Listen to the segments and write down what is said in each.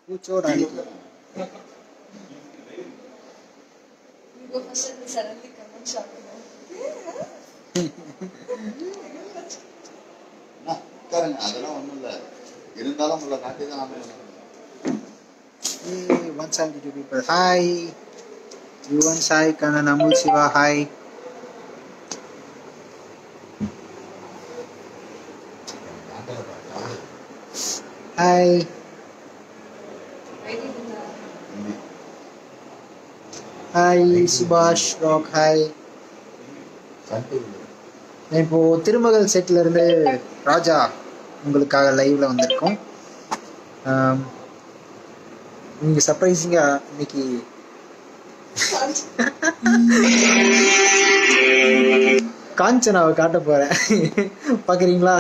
पूछो डाली You go first and suddenly come and shock me. உட்காருங்க, அதெல்லாம் ஒன்றும் இல்லை. இருந்தாலும் உங்களை காட்டி தான் நாம 172 people. Hi. Yuvan Sai Kanan Amul Shiva. Hi. Hi. Hi Subhash Rock. Hi. இப்போ திருமகள் செட்ல இருந்து ராஜா உங்களுக்காக லைவ்ல வந்திருக்கோம். நீங்க சர்ப்ரைசிங்கா இன்னைக்கு காஞ்சனாவை காட்ட போறேன். பாக்குறீங்களா?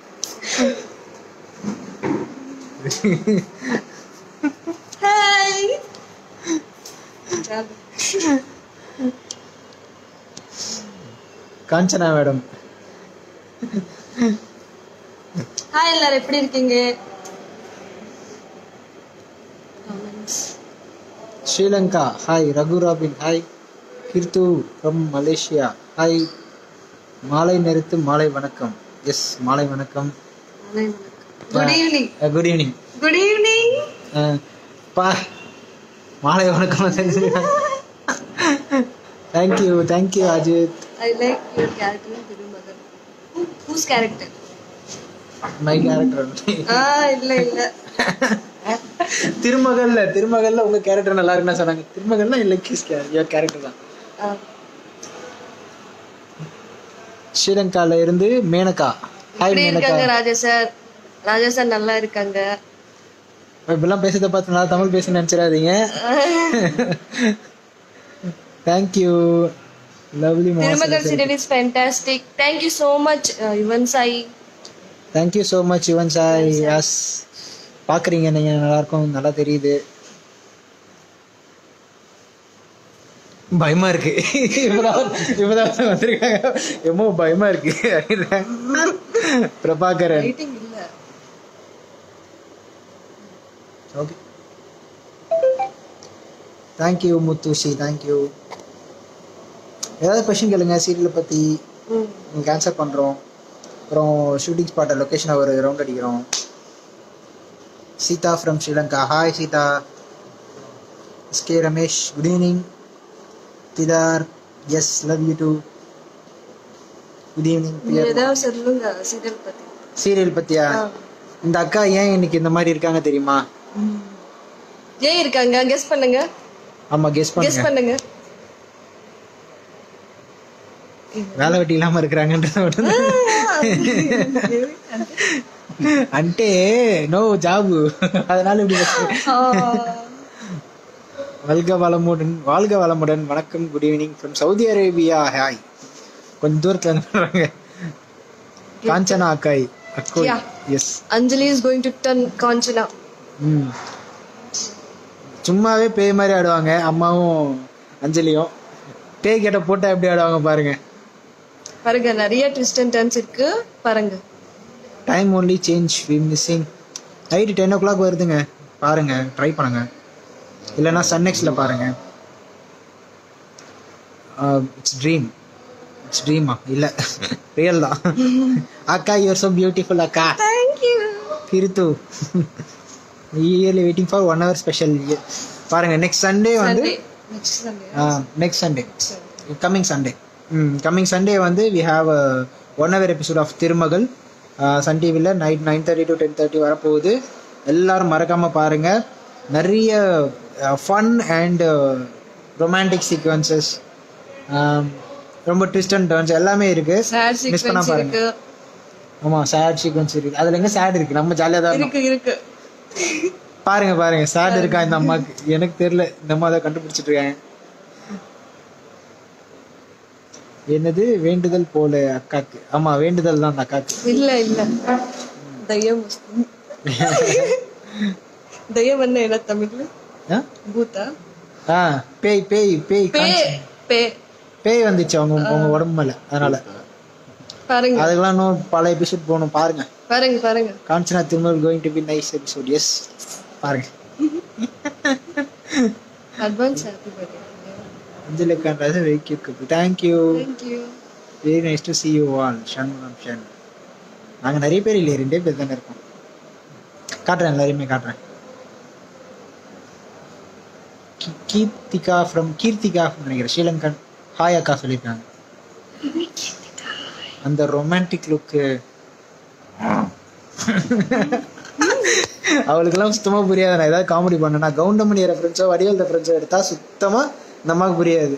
Hi. காஞ்சனா மேடம். ஹாய் எல்லாரும் எப்படி இருக்கீங்க? Sri Lanka hi. Raghu Robin hi. Kirthu from Malaysia hi. மாலை நேரத்து மாலை வணக்கம். எஸ் மாலை வணக்கம். Good evening. Good evening. Good evening. பா மாலை வணக்கம். Thank you Ajith. I like your character in Thirumagal. Whose character? My character. இல்ல திருமகள்ல உங்க கேரக்டர் நல்லா இருக்குன்னு சொன்னாங்க. திருமகள்னா இல்ல கிஸ் கேரக்டர் தான். ஸ்ரீலங்கால இருந்து மேனகா ஹாய் மேனகா. ராஜா சார் நல்லா இருக்காங்க. இப்பெல்லாம் பேசுறத பார்த்து நல்லா தமிழ் பேச நினைச்சிடாதீங்க. Thank you lovely mass. Thirumagal serial is fantastic. Thank you so much Yuvan Sai. Thank you so much Yuvan Sai. Yes பார்க்குறீங்க நீங்கள், நல்லா இருக்கும், நல்லா தெரியுது. பயமா இருக்கு. இப்பதான் வந்திருக்காங்க, எம்மோ பயமா இருக்கு. Prabhakaran okay. Thank you Muthushi. Thank you. ஏதாவது கொஸ்டின் கேளுங்க சீரியலை பற்றி, உங்களுக்கு ஆன்சர் பண்ணுறோம். அப்புறம் ஷூட்டிங் ஸ்பாட்டை லொக்கேஷனை ஒரு ரவுண்ட் அடிக்கிறோம். Seetha from Sri Lanka hi Seetha. SK Ramesh good evening. Didar yes love you too. Good evening. Serial பற்றியா? இந்த அக்கா ஏன் இன்னைக்கு இந்த மாதிரி இருக்காங்க தெரியுமா? ஏன் இருக்காங்க கெஸ் பண்ணுங்க. ஆமா கெஸ் பண்ணுங்க. வேலை வெட்டி இல்லாம இருக்கிறாங்கன்றது అంటే நோ ஜாபு, அதனால இப்படி வாழ்க வளமுடன். வணக்கம் good evening from Saudi Arabia hi. கொஞ்சம் தூரத்துல இருந்து காஞ்சனா அக்காய் அக்கோய். Yes Anjali is going to turn Kanchana. சும்மாவே பேய் மாதிரி ஆடுவாங்க அம்மாவும் அஞ்சலியும். பேய் கேட்ட போட்டா எப்படி ஆடுவாங்க பாருங்க. பாருங்க நிறைய ட்விஸ்ட் அண்ட் டர்ன்ஸ் இருக்கு பாருங்க. Time only change we missing. Night 10 o'clock வருதுங்க, பாருங்க ட்ரை பண்ணுங்க. இல்லைன்னா சன்னெக்ஸ்ல பாருங்க. இட்ஸ் ட்ரீமா இல்லை ரியல் தான். அக்கா யூ ஆர் சோ பியூட்டிஃபுல் அக்கா. Thank you. Kiruthu early waiting for 1 hour special. பாருங்க நெக்ஸ்ட் சண்டே வந்து கம்மிங் சண்டே வந்து we have 1 hour episode of Thirumagal Sun டிவியில் நைட் 9:30 to 10:30 வரப்போகுது. எல்லாரும் மறக்காம பாருங்க. நிறைய ஃபன் அண்ட் ரொமான்டிக் சீக்வன்சஸ், ரொம்ப ட்விஸ்ட் அண்ட் டர்ன்ஸ் எல்லாமே இருக்கு. மிஸ் பண்ண பாருங்க. ஆமா சேட் சீக்வன்ஸ் இருக்கு. அதுல எங்க சேட் இருக்கு? நம்ம ஜாலியா தான் இருக்கு. பாருங்க சேட் இருக்கா இந்த அம்மாக்கு? எனக்கு தெரியல, இந்த அம்மா தான் கண்டுபிடிச்சிட்டு இருக்காங்க. என்னது வேண்டுதல் போல அக்காக்கு? ஆமா வேண்டுதல் தான் அந்த அக்காக்கு. இல்ல தயம். தயம் என்ன தமிழ்ல? பூதா? பேய் பேய் பேய் பேய் பேய் வந்துச்சு அவங்க உடம்பு மேல. அதனால பாருங்க, அதுக்கெல்லாம் இன்னும் பல எபிசோட் போகணும். பாருங்க பாருங்க Kanchana Thirumal going to be nice episode. Yes பாருங்க. Advance happy birthday. Anjali Kanraj very cute couple. Thank you, thank you. Very nice to see you all. Shanmugam Shan. நாங்கள் நிறைய பேர் இல்லையே, 2 பேர் தானே இருக்கோம். காட்டுறேன், எல்லாரையுமே காட்டுறேன். கீர்த்திகா ஃப்ரம் கீர்த்திகா நினைக்கிறேன், ஸ்ரீலங்கன். ஹாய் அக்கா சொல்லியிருக்காங்க. அந்த ரொமான்டிக் லுக்கு அவளுக்கெல்லாம் சுத்தமா புரியாது. நான் ஏதாவது காமெடி பண்ணேன்னா கவுண்டமணி ரெஃபரன்ஸோ வடிவேல் ரெஃபரன்ஸோ எடுத்தா சுத்தமா இந்த அம்மாவுக்கு புரியாது.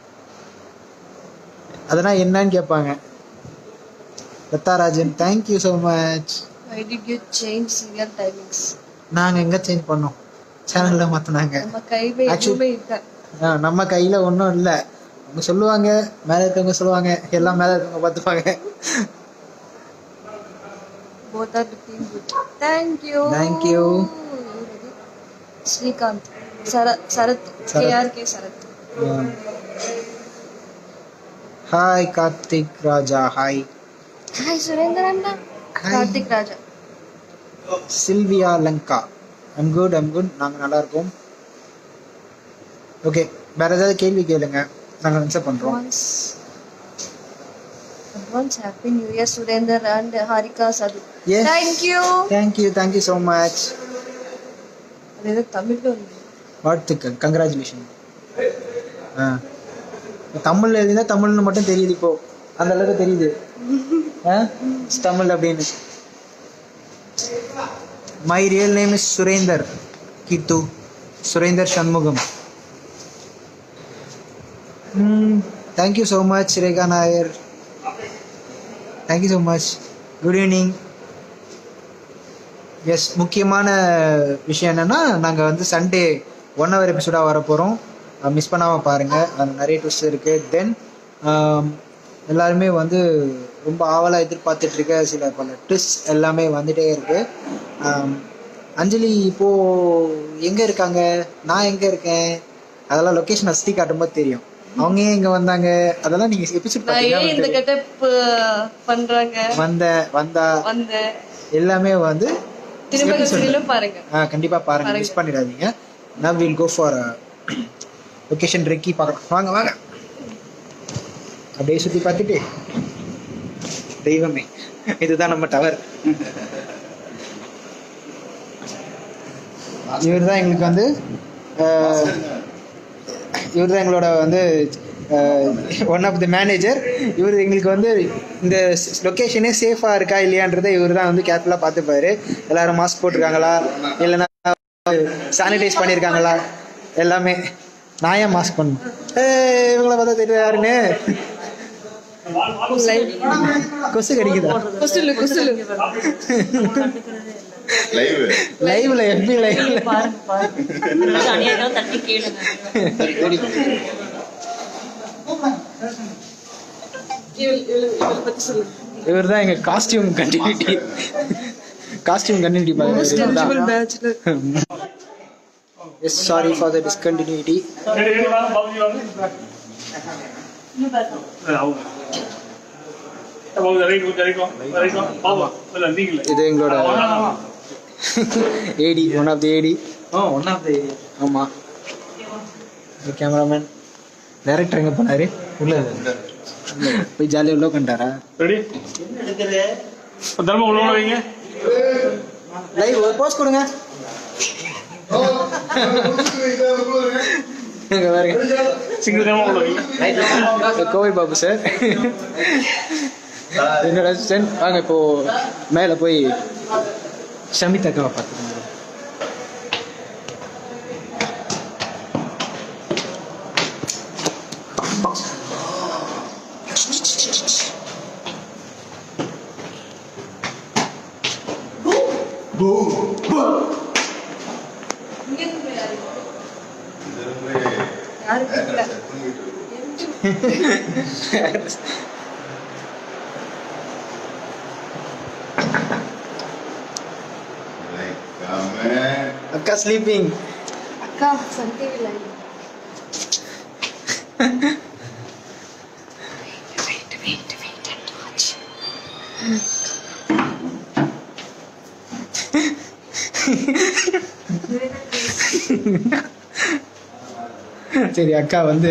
அதெல்லாம் என்னன்னு கேட்பாங்க. Latharajan thank you so much. Why did you change serial timings? நாங்கள் எங்கே சேஞ்ச் பண்ணோம், சேனலில் மாற்றினாங்க. நம்ம கையில எதுவுமே இல்லை. நம்ம கையில் ஒன்றும் இல்லை. அவங்க சொல்லுவாங்க, மேலே இருக்கவங்க சொல்லுவாங்க, எல்லாம் மேலே இருக்கவங்க பார்த்துப்பாங்க. Both are looking good. Thank you. Thank you. Srikanth. Sarath. KRK Sarath. Hi Karthik Raja. Hi. Hi Surender அண்ணா. Karthik Raja. Silvia Lanka. I'm good. நாங்கள் நல்லா இருக்கோம். ஓகே, வேற ஏதாவது கேள்வி கேளுங்க, நாங்கள் ஆன்சர் பண்ணுறோம். Advance happy new year Surender and Harika Sathu. Yes. Thank you so much. அது ஏதோ தமிழ்ல வந்து வாழ்த்துக்கள், கங்க்ராச்சுலேஷன். தமிழ்ல எழுதினா தமிழ்னு மட்டும் தெரியுது, இப்போ அந்த அளவுக்கு தெரியுது தமிழ் அப்படின்னு. My real name is Surender Keethu, Surender Shanmugam. Thank you so much Rekha Nair. Thank you so much. Good evening. Yes, முக்கியமான விஷயம் என்னென்னா, நாங்கள் வந்து சண்டே 1 hour எபிசோடாக வர போகிறோம். மிஸ் பண்ணாமல் பாருங்கள், அதில் நிறைய ட்விஸ்ட் இருக்குது. தென் எல்லாருமே வந்து ரொம்ப ஆவலாக எதிர்பார்த்துட்ருக்க சில பல ட்விஸ்ட் எல்லாமே வந்துகிட்டே இருக்குது. அஞ்சலி இப்போது எங்கே இருக்காங்க, நான் எங்கே இருக்கேன், அதெல்லாம் லொக்கேஷன் சுற்றி காட்டும்போது தெரியும். அவங்க ஏன் இங்கே வந்தாங்க, அதெல்லாம் நீங்கள் எபிசோட் பார்த்தீங்கன்னா எல்லாமே வந்து பாருங்க. கண்டிப்பாக பாருங்கள், மிஸ் பண்ணிடாதீங்க. நான் will go for location recce பார்க்கலாம். வாங்க வாங்க, அப்படியே சுற்றி பார்த்துட்டு. தெய்வமே, இதுதான் நம்ம டவர். இவர் தான் எங்களுக்கு வந்து இவர் தான் எங்களோட வந்து ஒன் ஆஃப் தி மேனேஜர். இவர் எங்களுக்கு வந்து இந்த லொக்கேஷனே சேஃபாக இருக்கா இல்லையான்றதை இவர் தான் வந்து கேர்ஃபுல்லாக பார்த்துப்பாரு. எல்லாரும் மாஸ்க் போட்டிருக்காங்களா, இல்லைன்னா சானிடைஸ் பண்ணியிருக்காங்களா, எல்லாமே. நான் ஏன் மாஸ்க் பண்ணணும், இவங்கள பார்த்தா தெரியும் யாருன்னு. கொசு கடிக்குதா? லைவ்ல எப்படி லைவ்ல இவர் தான் எங்க costume continuity yes, sorry for the discontinuity. இது எங்களோட ஏடி, ஒன் ஆஃப் தி ஏடி. ஆமாம், கேமராமேன். டைரக்டர் எங்கே போனாரு? உள்ள போய் ஜாலியாக உள்ள உட்காந்துட்டாரா? லைவ் ஒரு போஸ்ட் கொடுங்க. கோவை பாபு சார் என்னோட அசிஸ்டன்ட். வாங்க இப்போ மேலே போய் ஷமிதாக்காவை பார்த்துக்கோங்க. அக்கா ஸ்லீப்பிங். அக்கா சன் டிவி லைவ். சரி அக்கா வந்து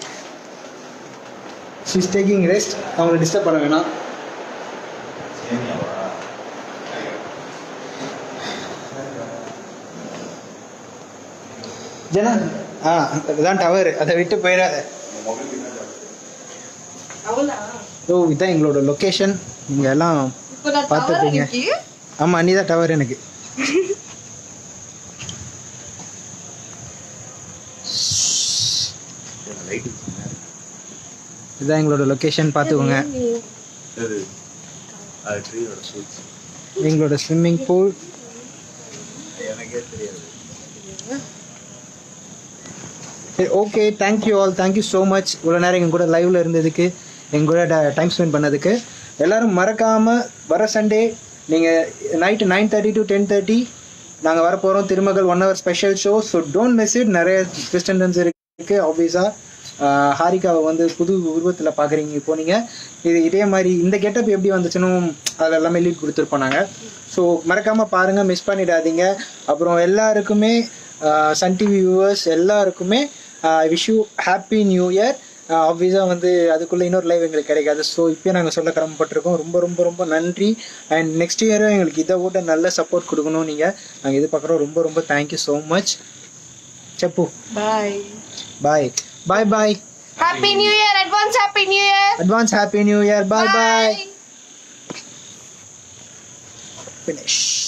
ஷீஸ் டேக்கிங் ரெஸ்ட், அவங்களை டிஸ்டர்ப் பண்ண வேணாம். ஜனா அதுதான் டவர், அதை விட்டு போயிடாத. ஓ இதுதான் எங்களோட லொக்கேஷன், இங்கே எல்லாம் பார்த்துருப்பீங்க. ஆமாம் அன்னி தான் டவர் எனக்கு. இதுதான் எங்களோட லொக்கேஷன் பார்த்துக்கோங்க. எங்களோட swimming pool. Okay, thank you all, thank you so much. இவ்வளோ நேரம் எங்கள் கூட லைவில் இருந்ததுக்கு, எங்கள் கூட டைம் ஸ்பெண்ட் பண்ணதுக்கு. எல்லோரும் மறக்காமல் வர சண்டே நீங்கள் நைட்டு 9:30 to 10:30 நாங்கள் வரப்போகிறோம். Thirumagal 1 hour special show. So don't miss it. நிறைய டிஸ்டன்ஸ் இருக்குது. ஆப்வியஸாக ஹாரிகாவை வந்து புது உருவத்தில் பார்க்குறீங்க இப்போ நீங்கள். இதே மாதிரி இந்த கெட்டப் எப்படி வந்துச்சுன்னு அதில் எல்லாமே லீட் கொடுத்துருப்போம் நாங்கள். ஸோ மறக்காமல் பாருங்கள், மிஸ் பண்ணிடாதீங்க. அப்புறம் எல்லாருக்குமே சன் டிவி வியூவர்ஸ் எல்லாருக்குமே wish you happy new year. ஆப்வியஸாக வந்து அதுக்குள்ளே இன்னொரு லைவ் எங்களுக்கு கிடைக்காது. ஸோ இப்போயே நாங்கள் சொல்ல கடமைப்பட்டிருக்கோம். ரொம்ப ரொம்ப ரொம்ப நன்றி. அண்ட் நெக்ஸ்ட் இயரும் எங்களுக்கு இதை விட நல்ல சப்போர்ட் கொடுக்கணும் நீங்கள், நாங்கள் எதிர்பார்க்குறோம். ரொம்ப ரொம்ப தேங்க்யூ ஸோ மச். செப்பு bye bye bye bye. Happy new year. Advance happy new year. Advance happy new year. Bye bye. Finish.